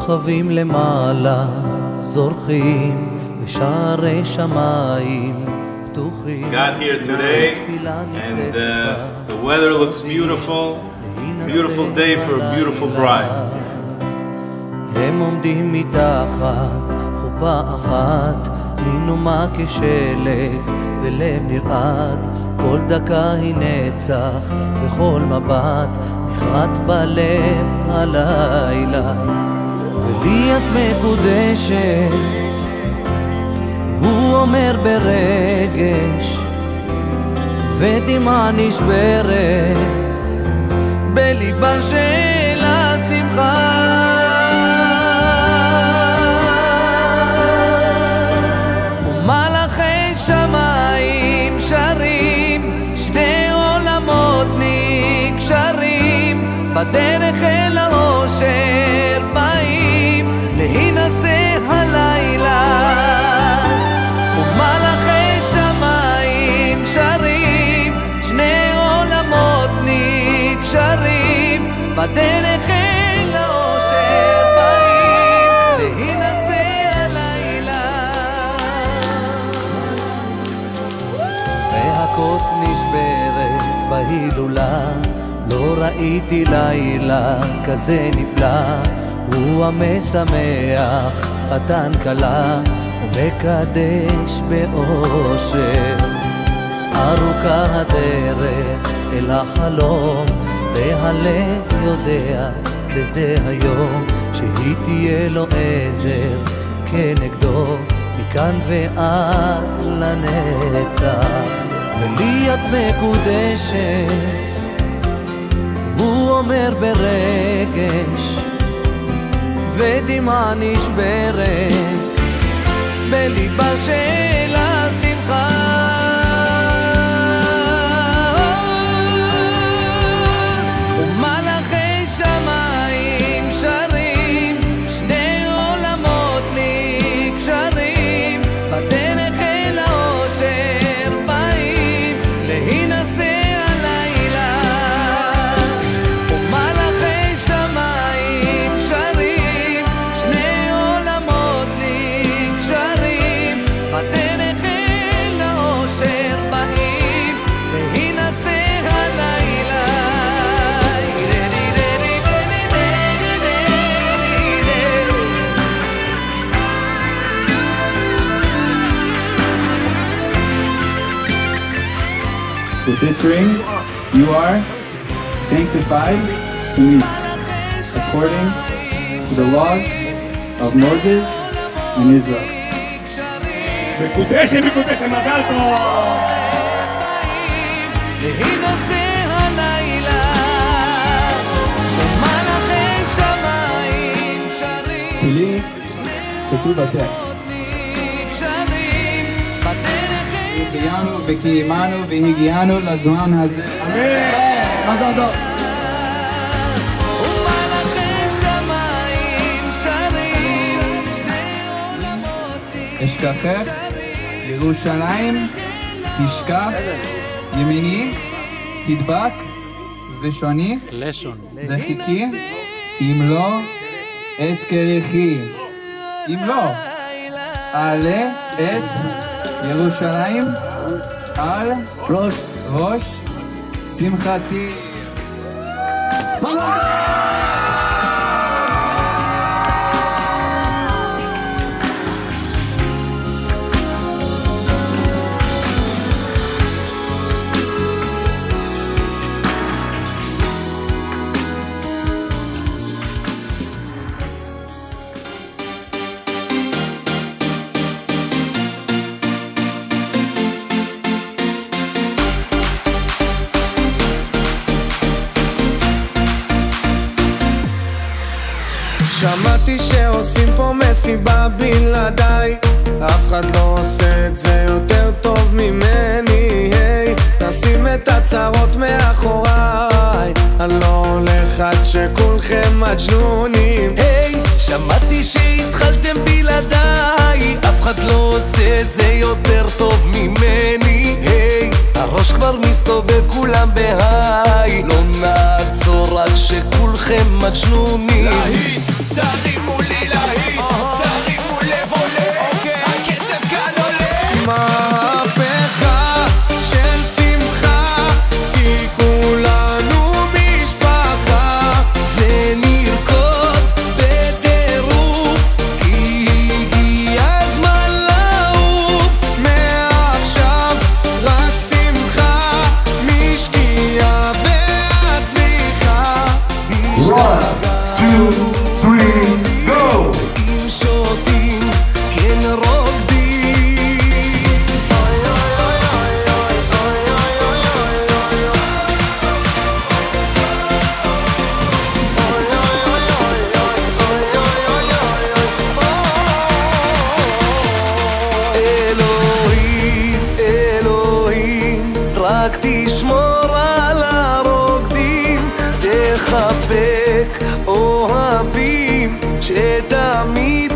כוכבים למעלה זורחים בשערי שמיים פתוחים. Got here today and the weather looks beautiful. Beautiful day for a beautiful bride. הם עומדים מתחת חופה אחת, היא נומה כשלג ולב נרעד, כל דקה היא נצח וכל מבט נחרט בלב הלילה. ולי את מקודשת, הוא אומר ברגש, ודמעה נשברת בליבה של השמחה. ומלאכי שמיים שרים, שני עולמות נקשרים, בדרך אל האושר באים להינשא הלילה. ומלאכי שמיים שרים, שני עולמות נקשרים, בדרך אל האושר באים להינשא הלילה. והכוס נשברת בהילולה, לא ראיתי לילה כזה נפלא. הוא המשמח חתן כלה ומקדש באושר. ארוכה הדרך אל החלום, והלב יודע בזה היום שהיא תהיה לו עזר כנגדו מכאן ועד לנצח. ולי את מקודשת, הוא אומר ברגש, ודמעה נשברת בליבה של השמחה. ומלאכי שמיים שרים, שני עולמות נקשרים, בדרך אל האושר באים להינשא הלילה. ומלאכי שמיים שרים, שני עולמות נקשרים, בדרך אל האושר באים להינשא הלילה. With this ring, you are sanctified to me, according to the laws of Moses and Israel. מקודשת, מקודשת, מזל טוב! להינשא הלילה, ומלאכי שמיים שרים, תהילים, כתוב בטקסט. שהחיינו וקיימנו והגיענו לזמן הזה. אמן! מזל טוב! ומלאכי שמיים שרים, אשכחך ירושלים, תשכח ימיני, תדבק ושוני, דחיקי, אם לא אזכרכי. אם לא, אעלה את ירושלים על ראש שמחתי. שמעתי שעושים פה מסיבה בלעדיי, אף אחד לא עושה את זה יותר טוב ממני. היי, נשים את הצרות מאחוריי, אני לא הולך עד שכולכם מג'נונים. היי, שמעתי שהתחלתם בלעדיי, אף אחד לא עושה את זה יותר טוב ממני. היי, הראש כבר מסתובב כולם בהיי, לא נעצור עד שכולכם מג'נונים. להיט, תרימו לי אוהבים שתמיד